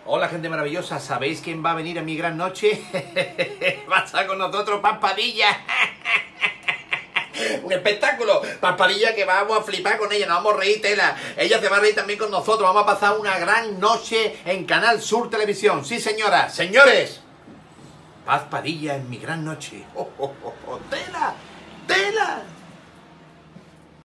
Hola, gente maravillosa, ¿sabéis quién va a venir a mi gran noche? Va a estar con nosotros Paz Padilla. Un espectáculo, Paz Padilla, que vamos a flipar con ella, nos vamos a reír tela. Ella se va a reír también con nosotros, vamos a pasar una gran noche en Canal Sur Televisión. Sí, señoras, señores. Paz Padilla en mi gran noche. ¡Oh, oh, oh, oh! ¡Tela!